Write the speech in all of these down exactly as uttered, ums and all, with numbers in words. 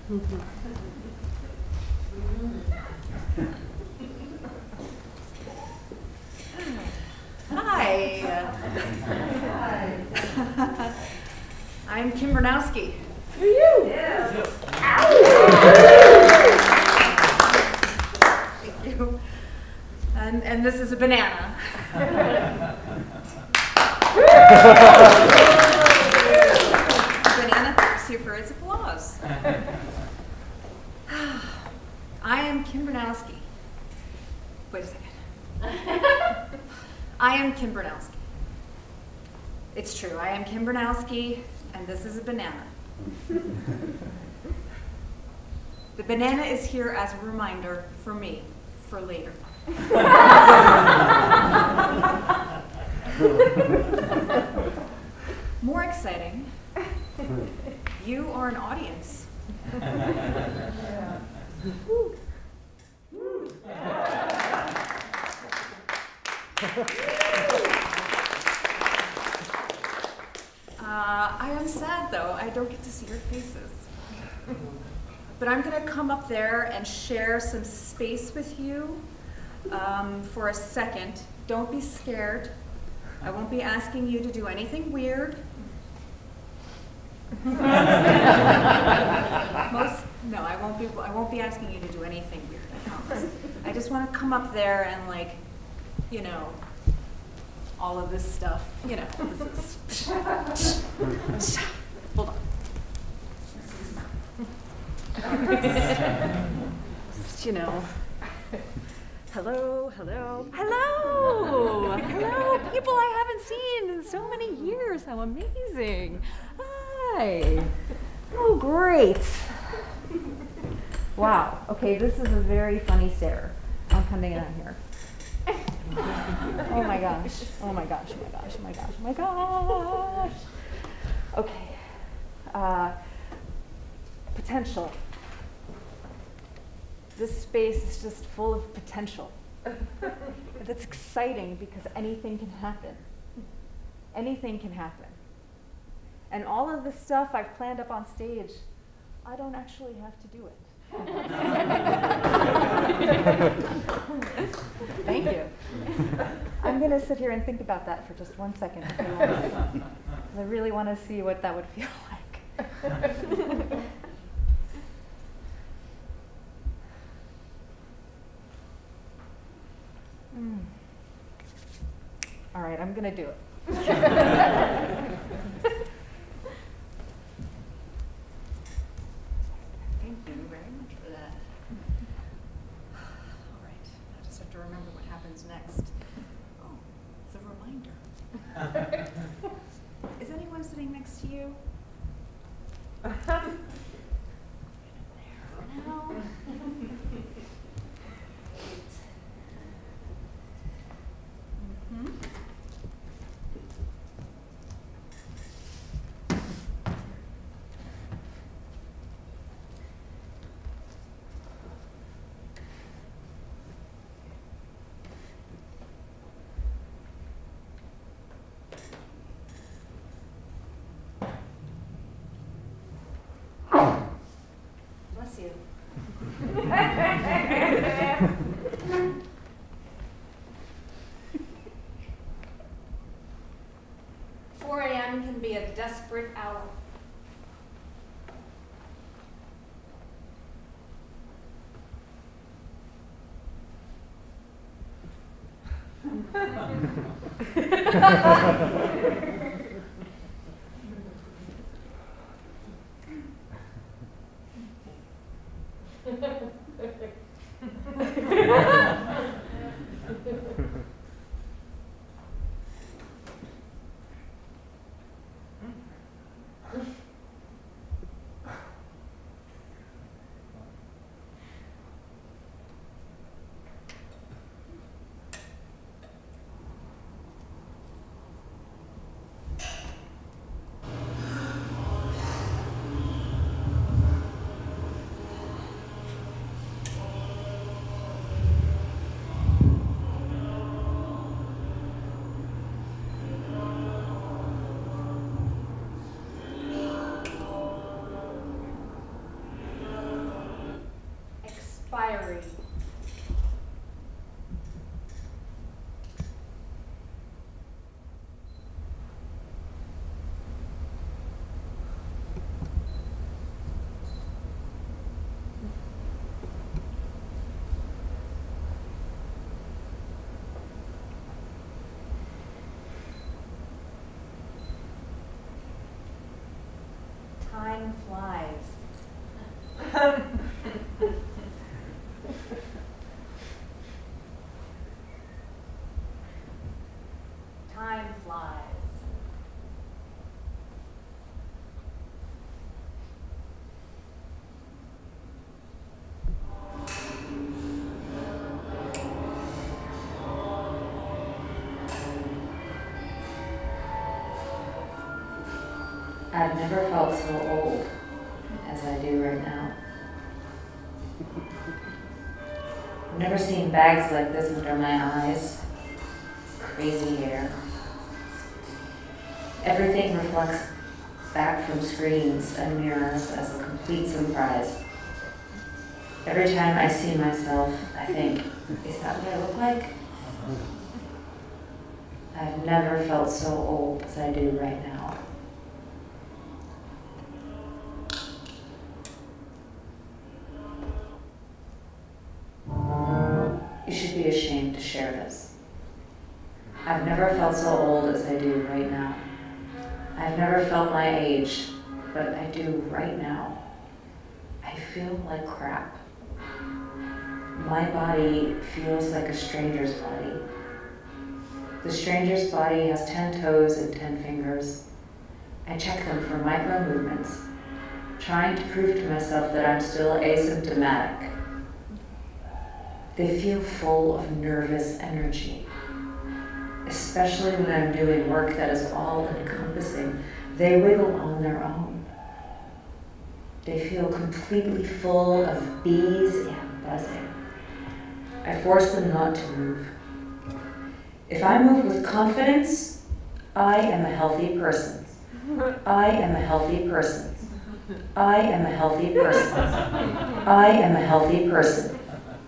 Hi. Hi. I'm Kym Bernazky. Who are you? Yeah. Thank you. And, and this is a banana. Banana thanks you for its applause. I am Kym Bernazky. Wait a second. I am Kym Bernazky. It's true, I am Kym Bernazky, and this is a banana. The banana is here as a reminder for me, for later. More exciting, you are an audience. Yeah. Woo. Woo. Uh, I am sad though, I don't get to see your faces. But I'm gonna come up there and share some space with you um, for a second. Don't be scared. I won't be asking you to do anything weird. Most, no, I won't be, I won't be asking you to do anything weird, I promise. I just wanna come up there and like, you know, all of this stuff, you know, this is, hold on. Just, you know, hello, hello, hello, hello, people I haven't seen in so many years, how amazing. Hi, oh great. Wow, okay, this is a very funny stare. I'm coming in here. Oh my gosh, oh my gosh, oh my gosh, oh my gosh, oh my gosh. Okay, uh, potential. This space is just full of potential. That's exciting because anything can happen. Anything can happen. And all of the stuff I've planned up on stage, I don't actually have to do it. Thank you. I'm going to sit here and think about that for just one second. I really want to see what that would feel like. mm. All right, I'm going to do it. Remember what happens next. Oh, it's a reminder. Is anyone sitting next to you? There for now. Mm-hmm. You. four A M can be a desperate hour. fiery. Time flies. Time flies. I've never felt so old as I do right now. I've never seen bags like this under my eyes, crazy hair. Everything reflects back from screens and mirrors as a complete surprise. Every time I see myself, I think, is that what I look like? I've never felt so old as I do right now. You should be ashamed to share this. I've never felt so old as I do right now. I've never felt my age, but I do right now. I feel like crap. My body feels like a stranger's body. The stranger's body has ten toes and ten fingers. I check them for micro movements, trying to prove to myself that I'm still asymptomatic. They feel full of nervous energy, especially when I'm doing work that is all-encompassing. They wiggle on their own. They feel completely full of bees and buzzing. I force them not to move. If I move with confidence, I am a healthy person. I am a healthy person. I am a healthy person. I am a healthy person.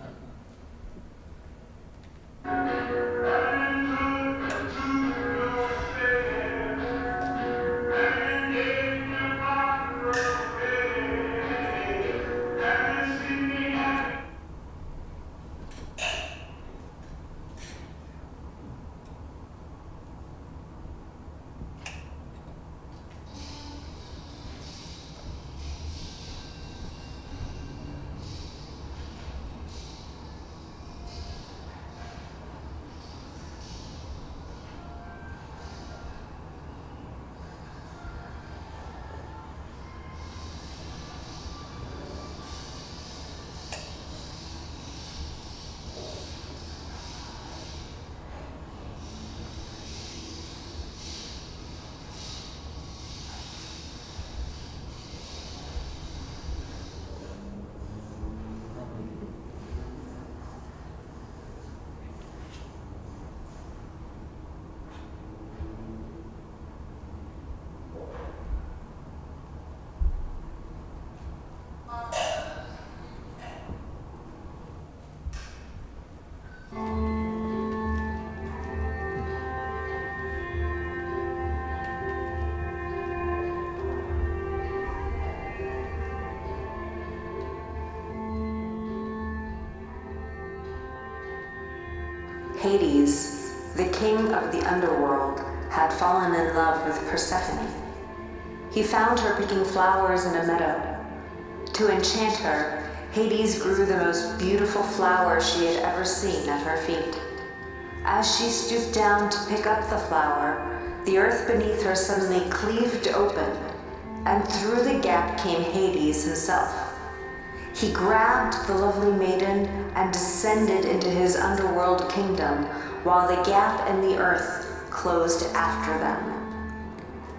Hades, the king of the underworld, had fallen in love with Persephone. He found her picking flowers in a meadow. To enchant her, Hades grew the most beautiful flower she had ever seen at her feet. As she stooped down to pick up the flower, the earth beneath her suddenly cleaved open, and through the gap came Hades himself. He grabbed the lovely maiden and descended into his underworld kingdom, while the gap in the earth closed after them.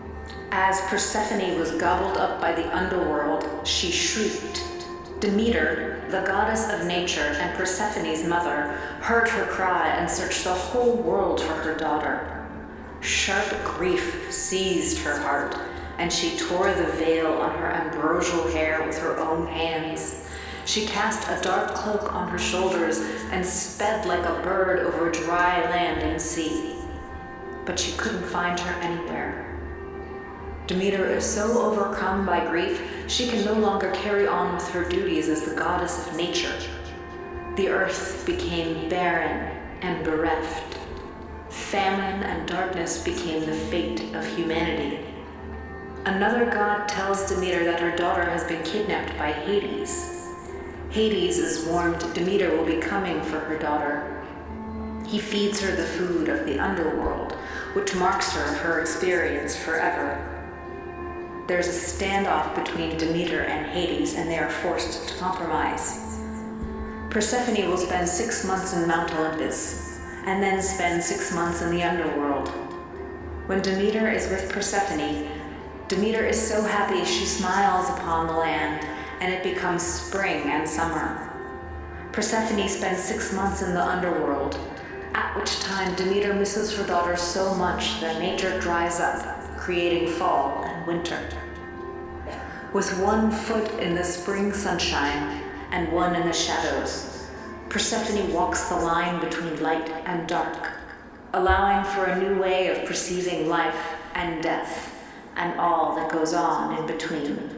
As Persephone was gobbled up by the underworld, she shrieked. Demeter, the goddess of nature and Persephone's mother, heard her cry and searched the whole world for her daughter. Sharp grief seized her heart, and she tore the veil on her ambrosial hair with her own hands. She cast a dark cloak on her shoulders and sped like a bird over dry land and sea. But she couldn't find her anywhere. Demeter is so overcome by grief, she can no longer carry on with her duties as the goddess of nature. The earth became barren and bereft. Famine and darkness became the fate of humanity. Another god tells Demeter that her daughter has been kidnapped by Hades. Hades is warned Demeter will be coming for her daughter. He feeds her the food of the underworld, which marks her of her experience forever. There's a standoff between Demeter and Hades, and they are forced to compromise. Persephone will spend six months in Mount Olympus, and then spend six months in the underworld. When Demeter is with Persephone, Demeter is so happy she smiles upon the land, and it becomes spring and summer. Persephone spends six months in the underworld, at which time Demeter misses her daughter so much that nature dries up, creating fall and winter. With one foot in the spring sunshine and one in the shadows, Persephone walks the line between light and dark, allowing for a new way of perceiving life and death and all that goes on in between.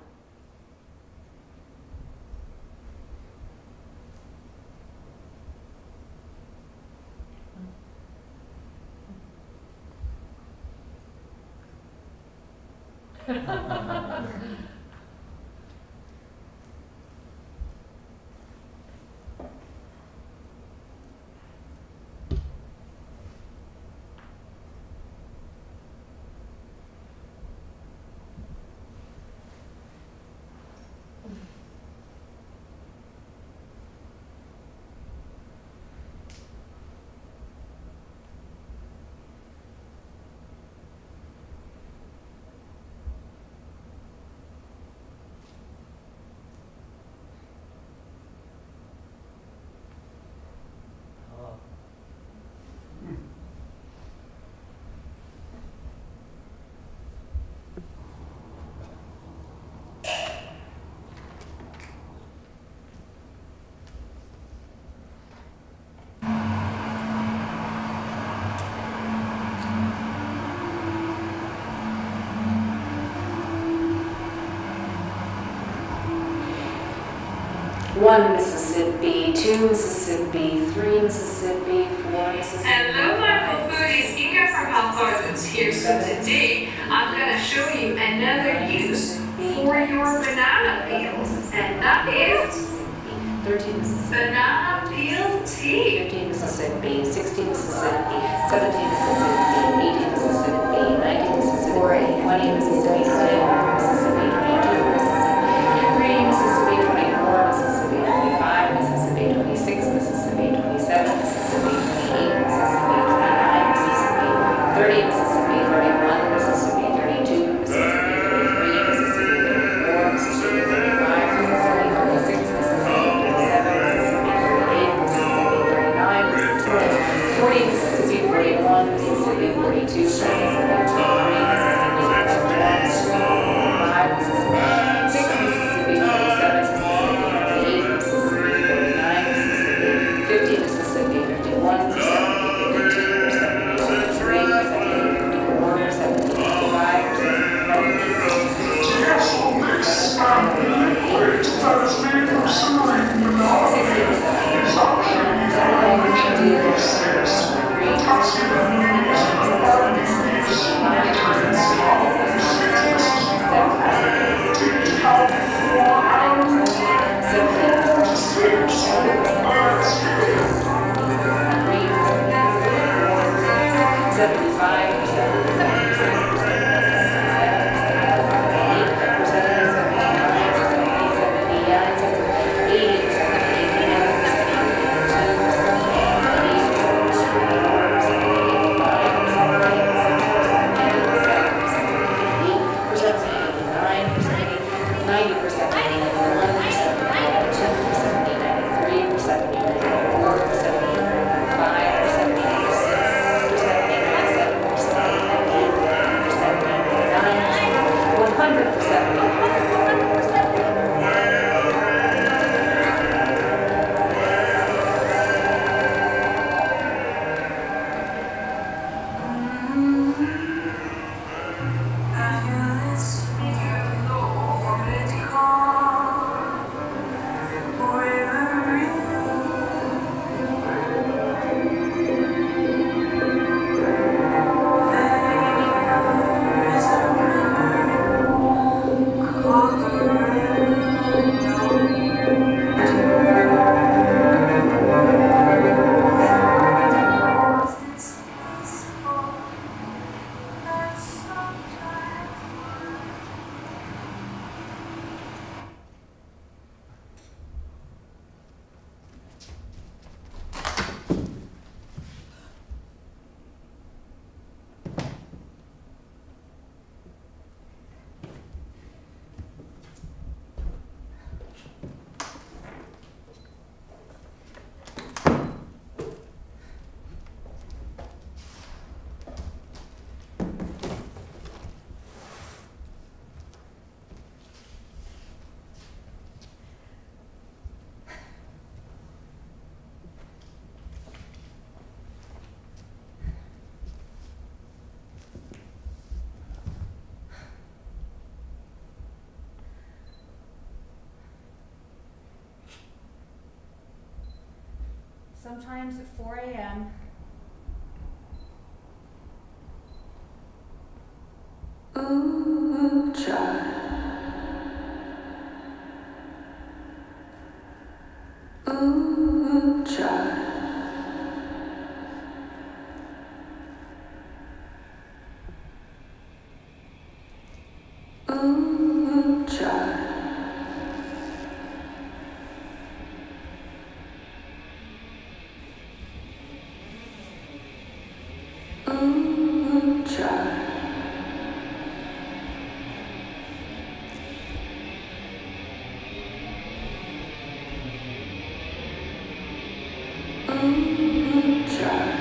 One Mississippi, two Mississippi, three Mississippi, four Mississippi. Hello, my foodies, Inga from Alphonse here. So today I'm going to show you another use for your banana peels, and that is thirteen Mississippi, banana peel tea. fifteen Mississippi, sixteen Mississippi, seventeen Mississippi, eighteen Mississippi, nineteen Mississippi, twenty Mississippi, twenty-one Mississippi, twenty-two Mississippi, three Mississippi, twenty-four Mississippi, twenty-five Mississippi, twenty-six Mississippi, twenty-seven Mississippi, twenty-eight Mississippi, twenty-nine Mississippi, thirty Mississippi, thirty-one Mississippi, thirty-two Mississippi, thirty-three Mississippi, thirty-four Mississippi, thirty-five Mississippi, thirty-six Mississippi, thirty-seven Mississippi, thirty-eight Mississippi, thirty-nine Mississippi, forty Mississippi, forty-one Mississippi, forty-two Mississippi, twenty-three Mississippi, twenty-four Mississippi, sometimes at four A M Ooh, child. Ooh, child. Ooh, child. Ooh, child. Ooh, child.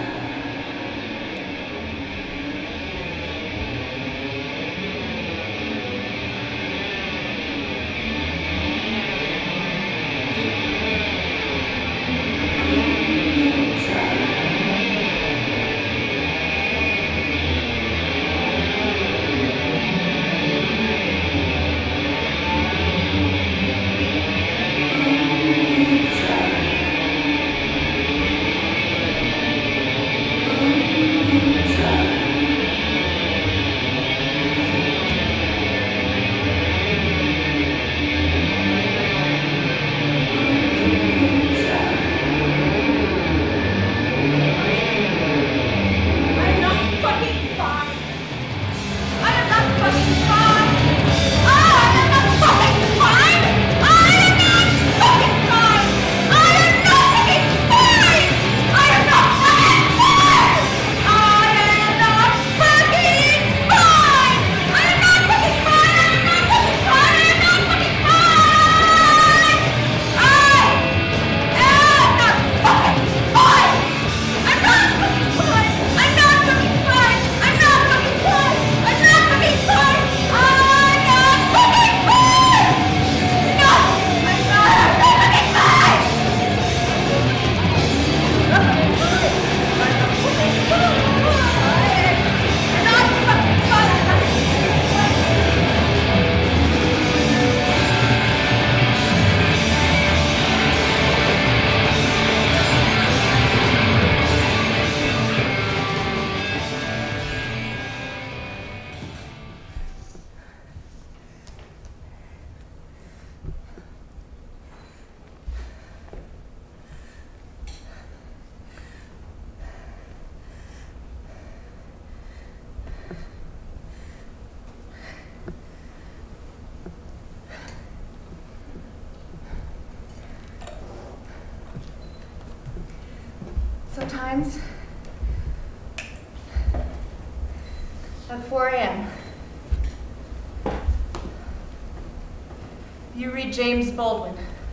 Sometimes at four A M you read James Baldwin.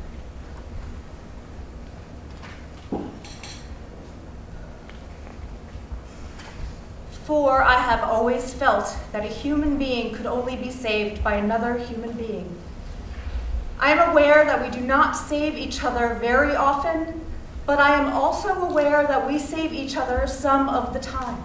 For I have always felt that a human being could only be saved by another human being. I am aware that we do not save each other very often, but I am also aware that we save each other some of the time.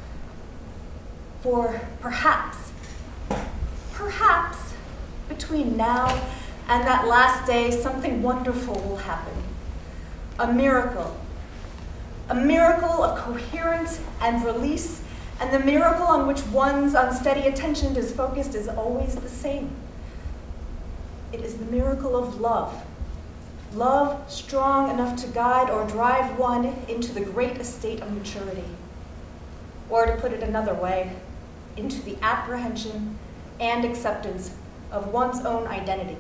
For perhaps, perhaps, between now and that last day, something wonderful will happen. A miracle. A miracle of coherence and release, and the miracle on which one's unsteady attention is focused is always the same. It is the miracle of love. Love strong enough to guide or drive one into the great estate of maturity. Or to put it another way, into the apprehension and acceptance of one's own identity.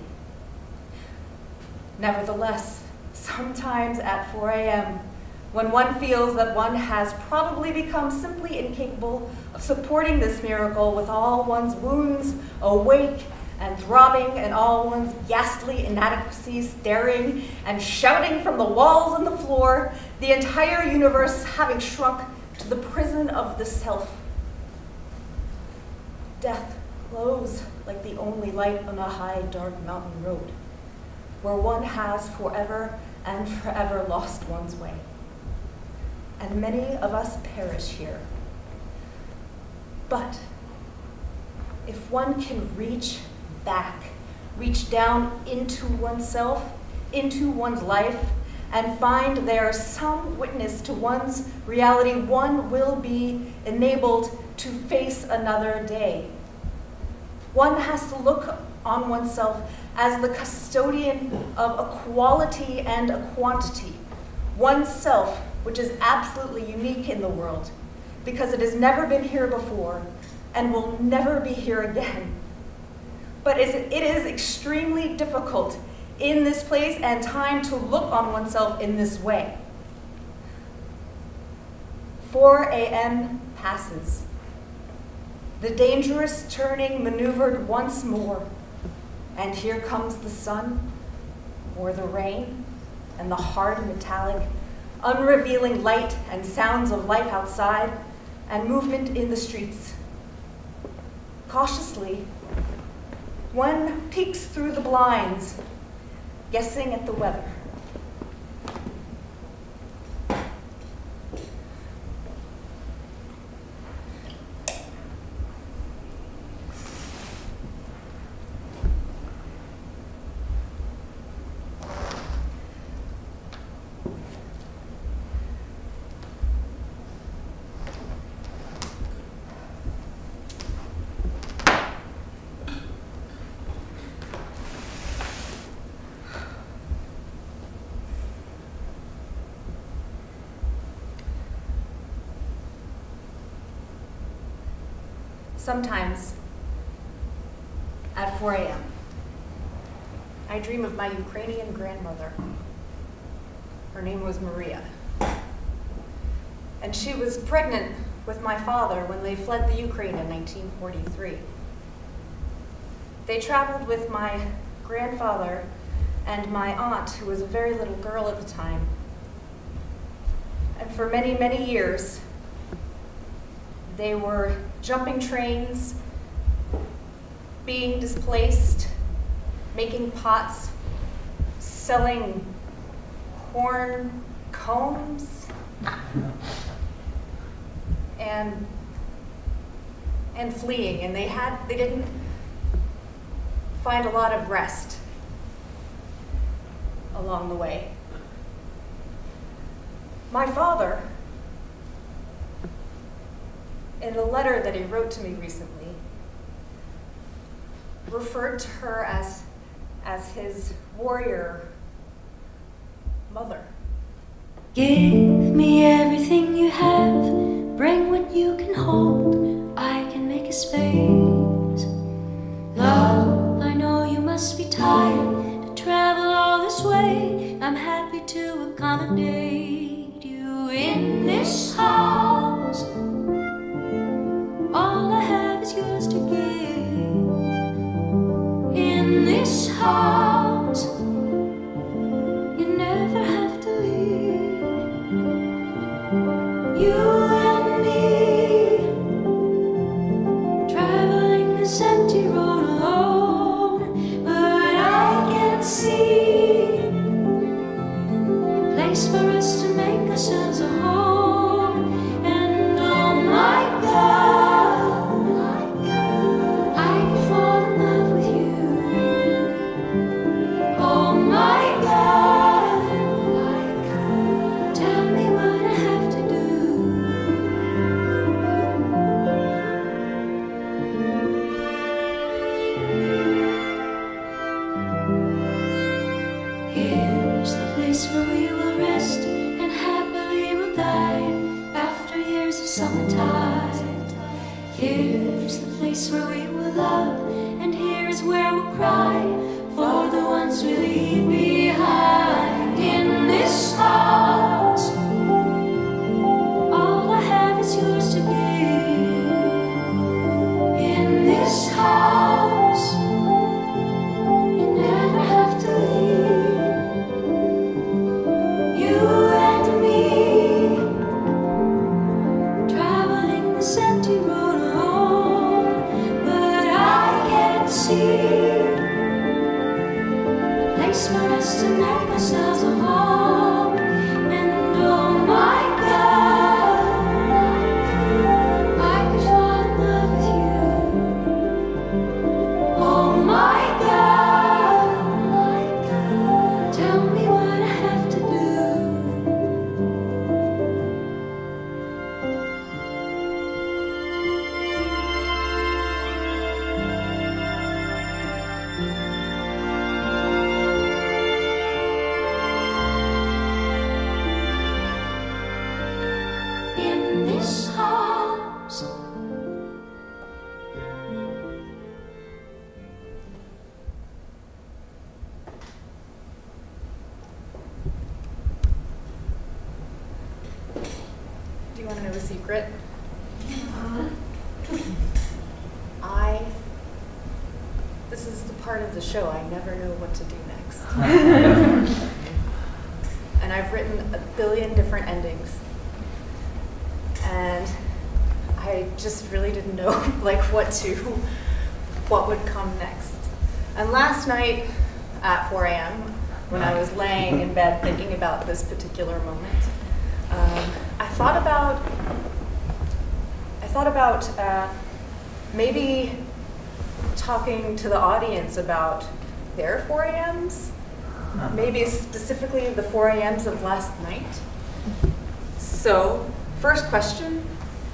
Nevertheless, sometimes at four A M, when one feels that one has probably become simply incapable of supporting this miracle with all one's wounds awake and throbbing and all one's ghastly inadequacies staring and shouting from the walls and the floor, the entire universe having shrunk to the prison of the self. Death glows like the only light on a high, dark mountain road, where one has forever and forever lost one's way. And many of us perish here. But if one can reach back, reach down into oneself, into one's life, and find there some witness to one's reality, one will be enabled to face another day. One has to look on oneself as the custodian of a quality and a quantity, oneself, which is absolutely unique in the world, because it has never been here before and will never be here again. But it is extremely difficult in this place and time to look on oneself in this way. four A M passes. The dangerous turning maneuvered once more, and here comes the sun, or the rain, and the hard metallic, unrevealing light and sounds of life outside, and movement in the streets. Cautiously, one peeks through the blinds, guessing at the weather. Sometimes, at four A M, I dream of my Ukrainian grandmother. Her name was Maria. And she was pregnant with my father when they fled the Ukraine in nineteen forty-three. They traveled with my grandfather and my aunt, who was a very little girl at the time. And for many, many years, they were jumping trains, being displaced, making pots, selling horn combs, and and fleeing. And they had they didn't find a lot of rest along the way. My father, in a letter that he wrote to me recently, referred to her as, as his warrior mother. Give me everything you have, bring what you can hold, I can make a space. Love, I know you must be tired to travel all this way, I'm happy to accommodate you in this house. All I have is yours to give. In this house, you never have to leave. You and me, traveling this empty road alone, but I can see a place for us to make ourselves a home. And oh my God, where we will rest and happily will die after years of summertime. Here's the place where we will love, and here's where we'll cry for the ones we leave behind. In this house, all I have is yours to give. In this house, you never have to leave. To make ourselves a home, and oh my God, I could fall in love with you. Oh my God, tell me what I have to do. secret. I, this is the part of the show I never know what to do next. And I've written a billion different endings. And I just really didn't know like what to, what would come next. And last night at four A M, when I was laying in bed thinking about this particular moment, um, I thought about, I thought about uh, maybe talking to the audience about their four A Ms, maybe specifically the four A Ms of last night. So, first question,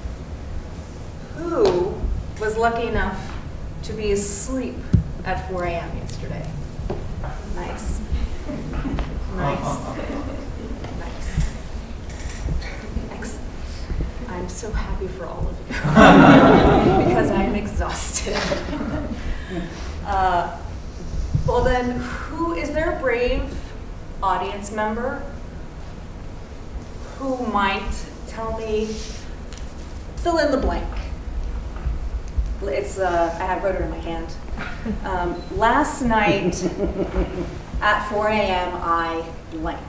who was lucky enough to be asleep at four A M yesterday? Nice. Nice. Nice. Excellent. I'm so happy for all of you because I'm exhausted. Uh, well then, who is there a brave audience member who might tell me, fill in the blank? It's, uh, I have wrote it in my hand. Um, last night at four A M I blank.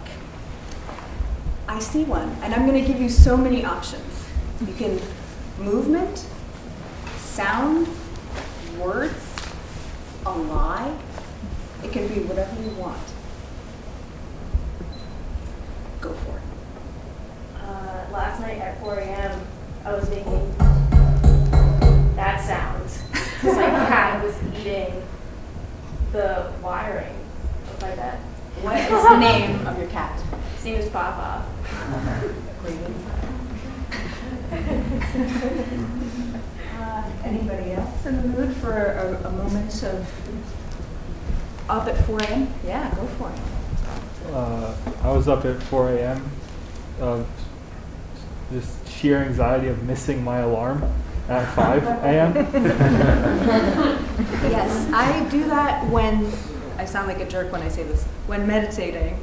I see one, and I'm going to give you so many options. You can movement, sound, words, a lie. It can be whatever you want. Go for it. Uh, last night at four A M I was making that sound. My cat was eating the wiring of my bed. What is the name of your cat? His name is Papa. uh, anybody else in the mood for a, a moment of up at four A M? Yeah, go for it. Uh, I was up at four A M of just sheer anxiety of missing my alarm at five A M Yes, I do that when, I sound like a jerk when I say this, when meditating.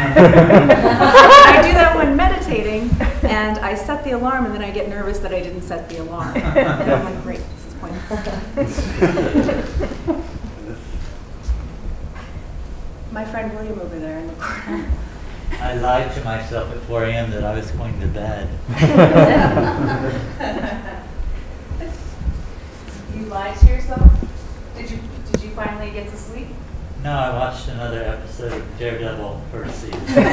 I do that when meditating, and I set the alarm, and then I get nervous that I didn't set the alarm. And I'm like, great, this is pointless. My friend William over there in the corner. I lied to myself at four A M that I was going to bed. You lied to yourself? Did you did you finally get to sleep? No, I watched another episode of Daredevil Persephone.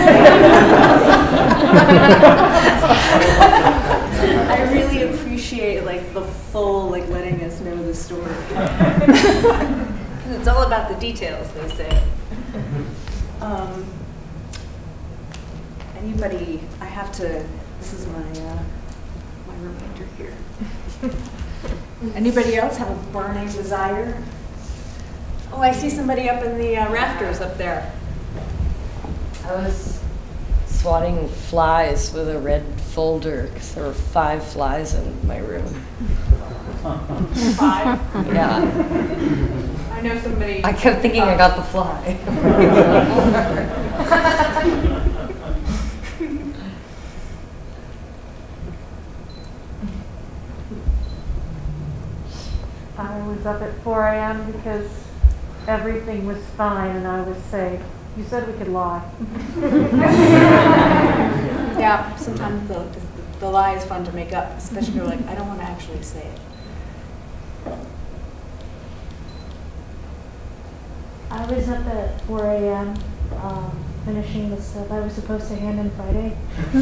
I really appreciate like the full like letting us know the story. It's all about the details, they say. Um, anybody? I have to. This is my uh, my reminder here. Anybody else have a burning desire? Oh, I see somebody up in the uh, rafters up there. I was swatting flies with a red folder because there were five flies in my room. Five? Yeah. I know somebody. I kept thinking uh, I got the fly. I was up at four A M because everything was fine and I was safe. You said we could lie. Yeah, sometimes the, the, the lie is fun to make up, especially if you're like, I don't want to actually say it. I was up at four A M um, finishing the stuff I was supposed to hand in Friday.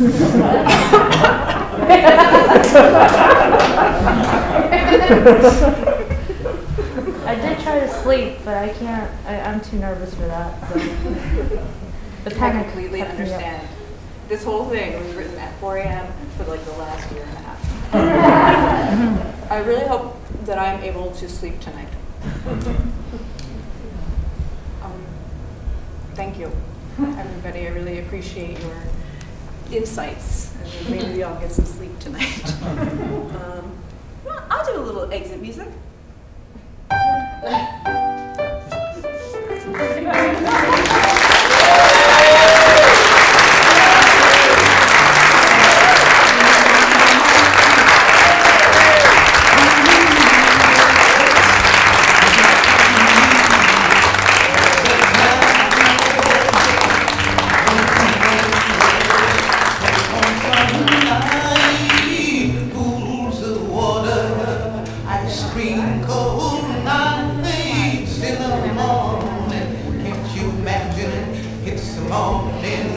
I did try to sleep, but I can't. I, I'm too nervous for that. So. The I completely understand. This whole thing was written at four A M for like the last year and a half. I really hope that I'm able to sleep tonight. Um, thank you, everybody. I really appreciate your insights. And maybe we all get some sleep tonight. um, well, I'll do a little exit music. morning